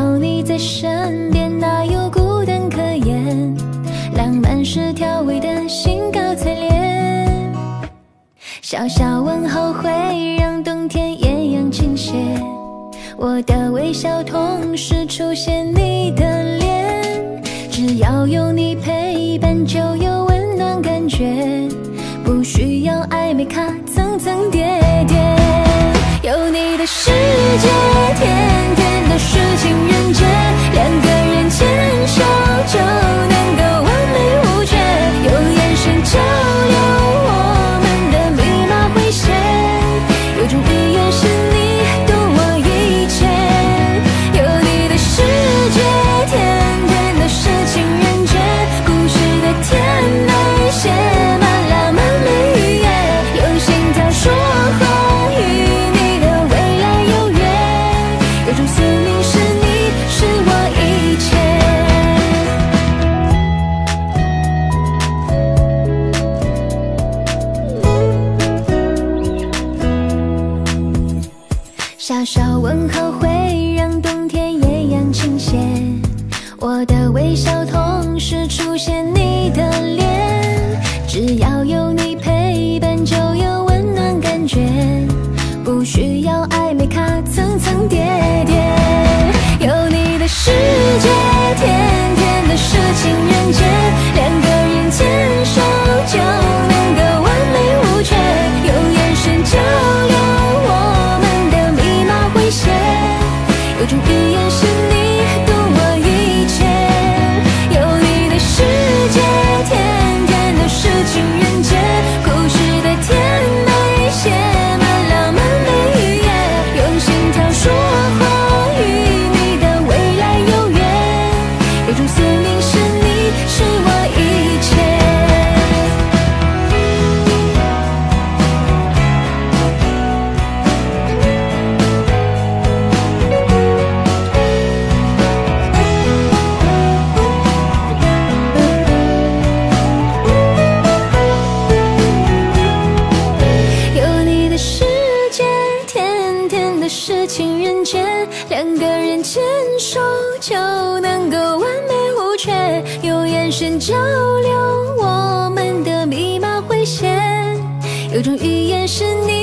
要你在身边，哪有孤单可言？浪漫是调味的兴高采烈，小小问候会让冬天艳阳倾泻。我的微笑同时出现你的脸，只要有你陪伴，就有温暖感觉，不需要暧昧卡层层叠叠。有你的世界，天天都是情人节，两个人牵手就能够完美无缺，有眼神交流，我们的密码会写，有种语言是你懂我一切。有你的世界，天天都是情人节，故事的甜美写满浪漫美语言，用心跳说话与你的未来有约，有种宿命是你是我一切。小小问候会让冬天艳阳倾泻，我的微笑同时出现你的脸，只要有你陪伴，就有温暖感觉，不需要暧昧卡层层叠叠。有你的世界，天天都是情人节，两个人牵手就能够完美无缺，有眼神交流，我们的密码会写，有种语言是你懂我一切。有你的世界，天天都是情人节，故事的甜美写满浪漫美语言，用心跳说话与你的未来有约，有种宿命是你是我一切。有你的世界，天天都是情人节，两个人牵手就能够完美无缺，有眼神交流，我们的密码会写，有种语言是你